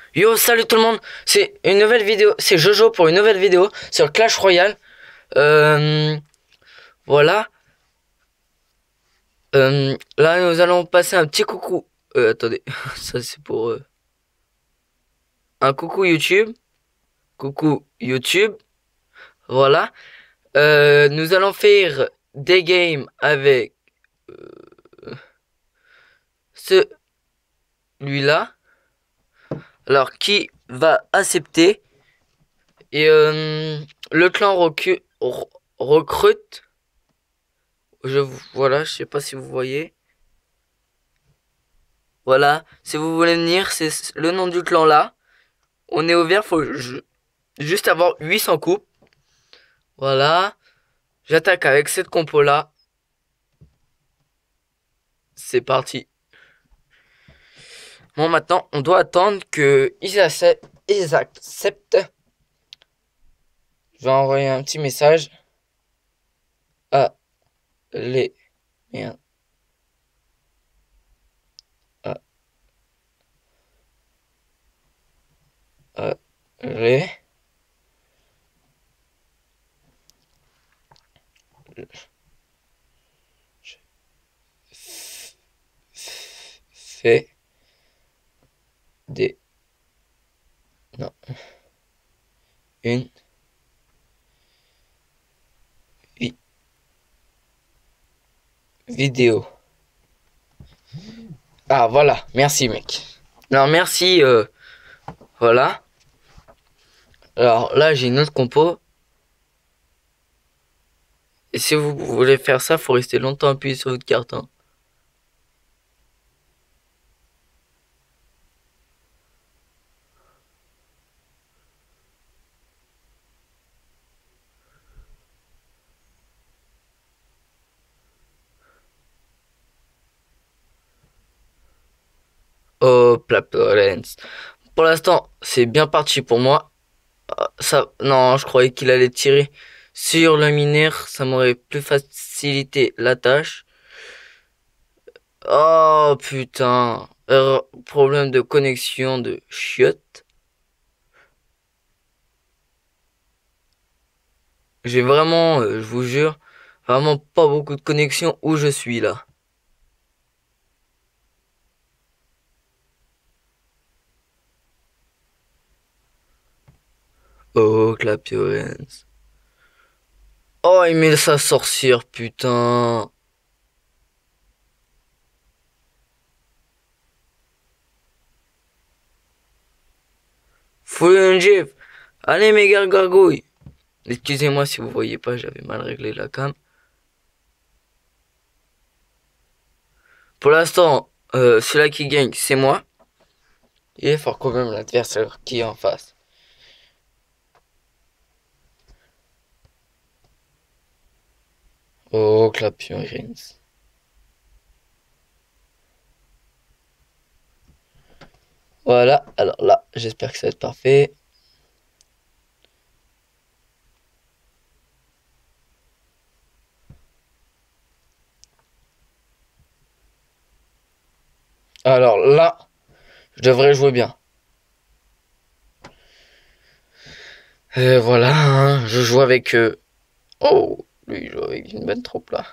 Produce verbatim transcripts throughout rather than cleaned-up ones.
Yo, salut tout le monde, c'est une nouvelle vidéo, c'est Jojo pour une nouvelle vidéo sur Clash Royale. Euh, voilà. Euh, là, nous allons passer un petit coucou. Euh, attendez, ça c'est pour euh, un coucou YouTube. Coucou YouTube. Voilà. Euh, nous allons faire des games avec euh, celui-là. Alors, qui va accepter? Et euh, le clan recu- re- recrute. Je voilà, je sais pas si vous voyez. Voilà, si vous voulez venir, c'est le nom du clan là. On est ouvert, faut ju- juste avoir huit cents coupes. Voilà, j'attaque avec cette compo là. C'est parti. Bon, maintenant, on doit attendre que ils acceptent. Ils acceptent. Je vais envoyer un petit message à les. Merde. À, à les. Fait des. Non. Une. vi- Vidéo. Ah, voilà. Merci, mec. Non, merci. Euh, voilà. Alors là, j'ai une autre compo. Et si vous voulez faire ça, faut rester longtemps appuyé sur votre carte, hein. Hop là, Lens. Pour l'instant, c'est bien parti pour moi. Ah, ça, non, je croyais qu'il allait tirer sur le mineur. Ça m'aurait plus facilité la tâche. Oh putain. Erreur- problème de connexion de chiotte. J'ai vraiment, euh, je vous jure, vraiment pas beaucoup de connexion où je suis là. Oh, Clapiolens. Oh, il met sa sorcière, putain. Faut un gif. Allez, mes gargouilles. Excusez-moi si vous voyez pas, j'avais mal réglé la cam. Pour l'instant, euh, celui qui gagne, c'est moi. Il est fort quand même l'adversaire qui est en face. Oh, Clapiolens. Voilà, alors là, j'espère que ça va être parfait. Alors là, je devrais jouer bien. Et voilà, hein, je joue avec... Euh... Oh, lui, il joue avec une bonne troupe là.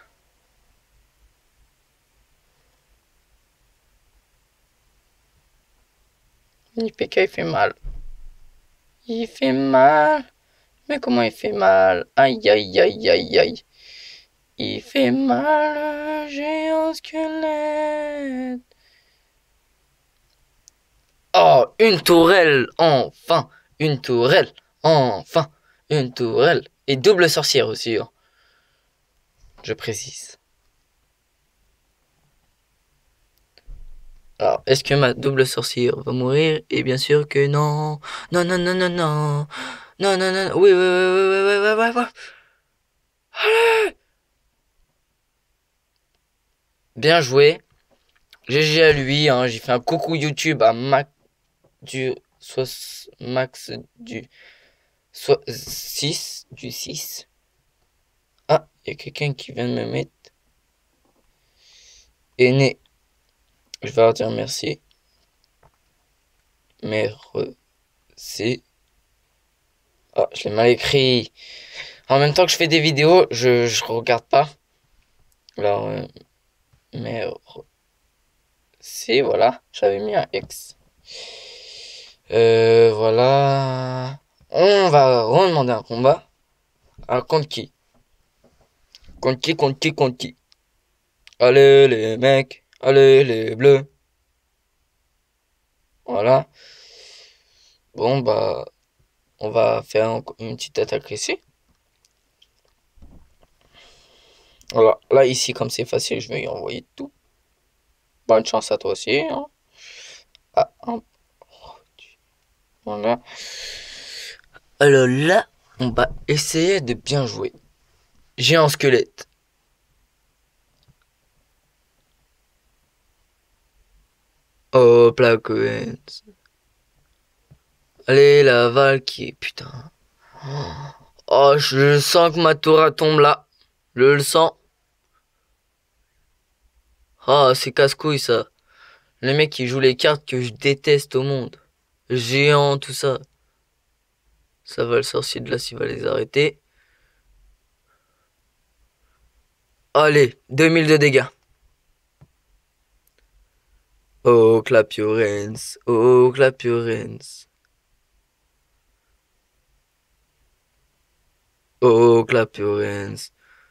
Mini P K, il fait mal. Il fait mal. Mais comment il fait mal? Aïe, aïe, aïe, aïe, aïe. Il fait mal, j'ai un squelette. Oh, une tourelle, enfin. Une tourelle, enfin. Une tourelle. Et double sorcière aussi, hein. Je précise. Alors, est-ce que ma double sorcière va mourir? Et bien sûr que non. Non, non, non, non, non. Non, non, non. Oui, oui, oui, oui, oui, oui, oui, oui, oui. Allez! Bien joué. G G à lui, hein. J'ai fait un coucou YouTube à Mac du soix- Max du soit six du six. Ah, il y a quelqu'un qui vient de me mettre. Aîné. Je vais leur dire merci. Merci. Oh, je l'ai mal écrit. En même temps que je fais des vidéos, je, je regarde pas. Alors, euh, merci, voilà. J'avais mis un X. Euh, voilà. On va redemander un combat. Ah, contre qui? Contre qui, contre qui, contre qui? Allez les mecs, allez les bleus. Voilà. Bon bah, on va faire un- une petite attaque ici. Voilà. Là ici, comme c'est facile, je vais y envoyer tout. Bonne chance à toi aussi, hein. Ah, hop. Voilà. Alors là, on va essayer de bien jouer. J'ai un squelette. Hop là, Coens. Allez, la Valkyrie, putain. Oh, je sens que ma tour tombe là. Je le sens. Ah, c'est casse-couille ça. Les mecs qui jouent les cartes que je déteste au monde. Géant, tout ça. Ça va, le sorcier de glace, il va les arrêter. Allez, deux mille de dégâts. Oh, clap your hands. Oh, clap your hands. Oh, clap your hands.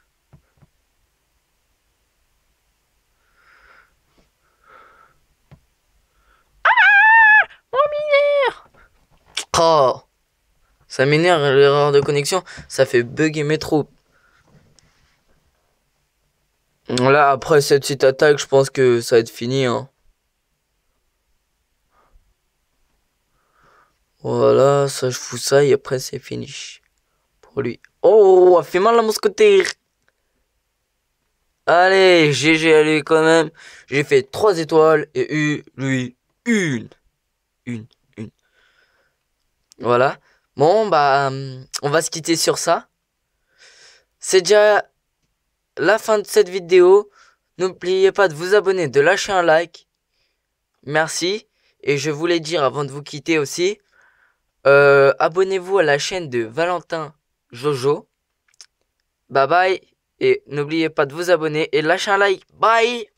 Oh, ça m'énerve l'erreur de connexion. Ça fait bugger mes troupes. Là, après cette petite attaque, je pense que ça va être fini, hein. Voilà, ça je fous ça et après c'est fini. Pour lui. Oh, elle fait mal la mousquetaire. Allez, G G à lui quand même. J'ai fait trois étoiles et eu, lui, une. Une, une. Voilà. Bon, bah, hum, on va se quitter sur ça. C'est déjà la fin de cette vidéo. N'oubliez pas de vous abonner, de lâcher un like. Merci. Et je voulais dire avant de vous quitter aussi, euh, abonnez-vous à la chaîne de Valentin Jojo. Bye bye. Et n'oubliez pas de vous abonner et lâcher un like. Bye.